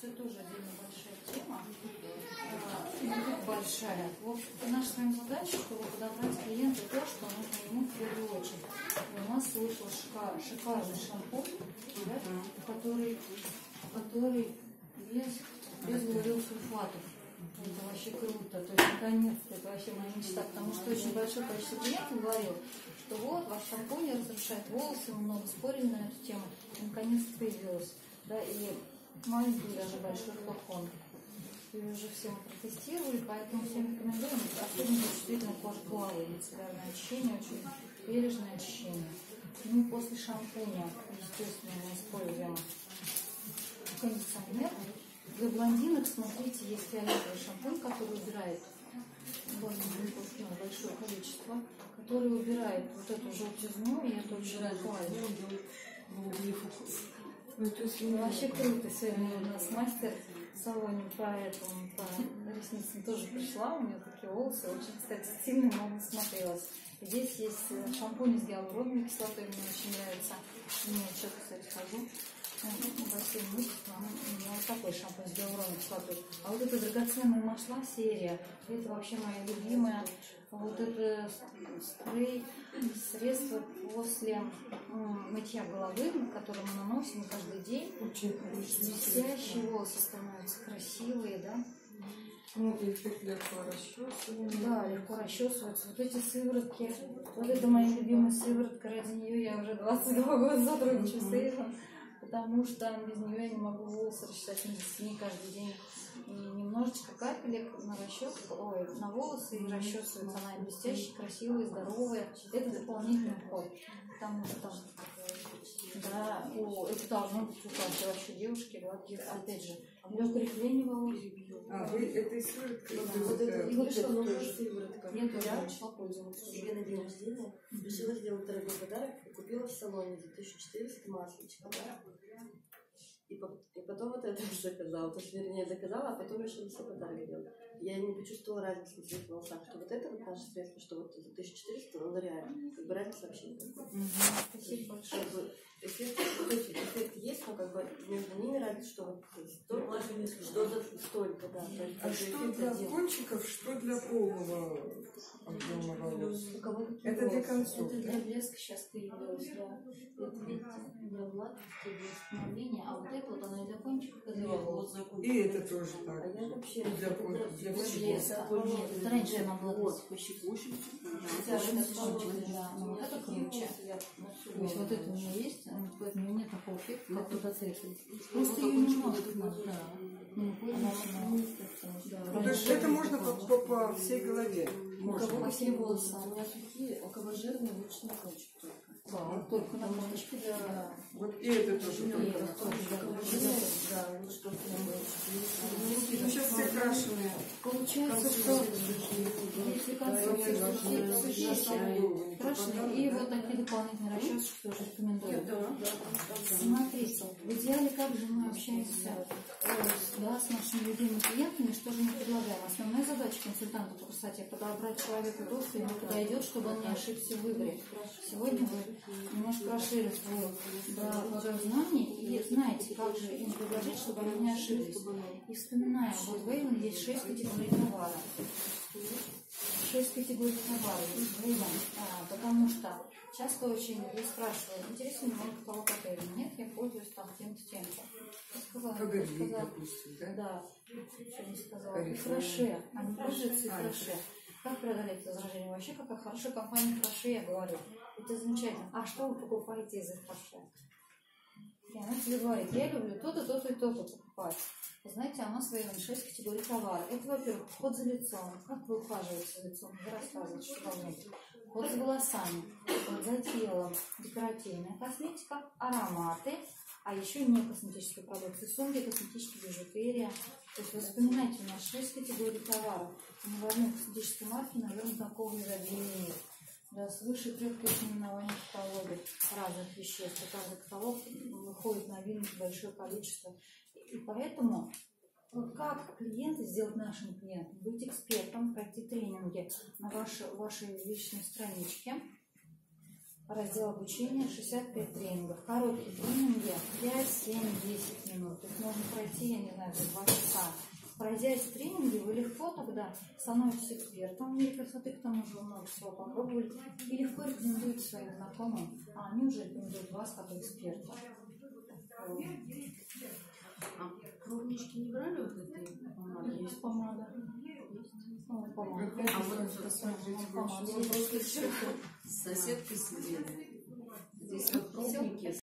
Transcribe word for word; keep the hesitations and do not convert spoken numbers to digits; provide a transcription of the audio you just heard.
что это тоже отдельно большая тема. А, большая. В общем-то, наша с вами задача, чтобы подобрать клиенту то, что нужно ему в первую очередь. И у нас вышел шикар, шикарный шампунь, да, который, который без, без главилсульфатов. Это вообще круто. То есть, наконец-то, это вообще моя мечта, потому что очень большое количество клиентов говорил, что вот, ваш шампунь разрушает волосы, мы много спорили на эту тему, и наконец-то появилось. Да, и маленький даже большой флакон. И уже все мы протестировали, поэтому всем рекомендуем, особенно чувствительная кожа плавает, мицеллярное очищение, очень бережное очищение. Ну, после шампуня, естественно, мы используем кондиционер. Для блондинок, смотрите, есть фиолетовый шампунь, который убирает большое количество, который убирает вот эту желтизну, и это очень актуально. Вообще круто. Сегодня у нас мастер в салоне по этому, по ресницам тоже пришла, у нее такие волосы, очень, кстати, сильно много смотрелась. Здесь есть шампунь с гиалуроновой кислотой, мне очень нравится. Я сейчас, кстати, хожу. Во всем выпуске у меня вот такой шампунь с гиалуроновой кислотой. А вот эта драгоценная масла серия, это вообще моя любимая. Вот это спрей, средство после мытья головы, которое мы наносим каждый день. Блестящие волосы становятся красивые, да? Ну, эффект легко расчесывается. Да, легко расчесываются. Вот эти сыворотки, вот это моя любимая сыворотка, ради нее я уже двадцать два года сотрудничаю с Эйвом, потому что без нее я не могу волосы расчесать на каждый день. И немножечко капелек на расческу, ой, на волосы и расчесывается. Она блестящая, красивая, здоровая. Это дополнительный уход, потому что да, о, это должно быть у каждой вообще девушки, гладких, опять же, для укрепления волос. А, вы этой сывороткой? Вот это, и вот это тоже сыворотка. Я тоже начала пользоваться. Себе на день рождения решила сделать дорогой подарок и купила в салоне за тысячу четыреста масличка. И, по, и потом вот это заказала. То есть, вернее, заказала, а потом решила себе подарок делать. Я не почувствовала разницы на своих волосах, что вот это вот наше средство, что вот за тысячу четыреста, но реально. Как бы разница вообще никакой. Спасибо большое. Как бы, эффект, эффект есть, но как бы между ними разница, что вот столько, что за столько, да. А что для кончиков, что для полного объема волос? Это для концов, это да? для блеска сейчас появилось, да. Это, видите, для гладкости, для восстановления, а вот это вот оно и для кончиков, и для волос. И это тоже так. А я вообще Для кончиков, для Для всего. блеска. Это раньше она была блестящей. Да, но вот это круче. То есть вот это у меня есть, поэтому у меня нет такого эффекта, как тут оцепили. Просто ее немножко надо, да. Ну, То есть это можно по, по, по всей голове? У кого по всей волосы. у меня сухие, у кого жирные, лучше на кончик только. Да, только на кончике, да. Вот и это тоже. И это тоже, да. Да, лучше только на кончик. Ну, сейчас все крашеные. Получается, что если концовки сухие, крашеные, и вот такие дополнительные расчески тоже рекомендую. Смотрите, в идеале как же мы общаемся да, с нашими любимыми клиентами, что же мы предлагаем? Основная задача консультанта по красоте – подобрать человеку то, что ему подойдет, чтобы он не ошибся в выборе. Сегодня вы немножко расширили свой да, кругозор знаний и знаете, как же им предложить, чтобы они не ошиблись. И вспоминаем, вот в Avon есть шесть категорий товара. Шесть категорий товара есть в Avon, а, потому что часто очень я спрашиваю, интересно ли вам каталог от Avon? Нет, я пользуюсь там тем-то, тем-то. Я сказала, я сказала, допустим, да? да, что не сказала. И Фреше, они пользуются и Фреше. Как преодолеть возражение? Вообще, какая хорошая компания Фреше, я говорю. Это замечательно. А что вы покупаете из их Фреше? И она тебе говорит, я люблю то-то, то-то и то-то покупать. Вы знаете, она свои шесть категорий товара. Это, во-первых, уход за лицом. Как вы ухаживаете за лицом? Вы рассказываете, что должно быть. Уход за волосами, уход за телом, декоративная косметика, ароматы, а еще не косметические продукты, сумки, косметические бижутерия. То есть вы вспоминайте, у нас шесть категорий товаров. Ни в одной косметической марке, наверное, такого изобилия нет. Да, свыше трех тысяч наименований в каталоге разных веществ. И каждый каталог выходит новинки большое количество. И поэтому вот как клиента сделать нашим клиентом? Быть экспертом, пройти тренинги на вашей, вашей личной страничке, Раздел обучения шестьдесят пять тренингов. Короткие тренинги пять, семь, десять минут. Их можно пройти, я не знаю, за два часа. Пройдя эти тренинги, вы легко тогда становитесь экспертом в мире красоты, к тому же вы много всего попробовали, и легко рекомендуете своим знакомым, а они уже рекомендуют вас как эксперта. А клубнички не брали вот этой помады? Есть помада. Ну, помада. А вот посмотрите, помада. с соседкой сидели. Здесь вот клубники.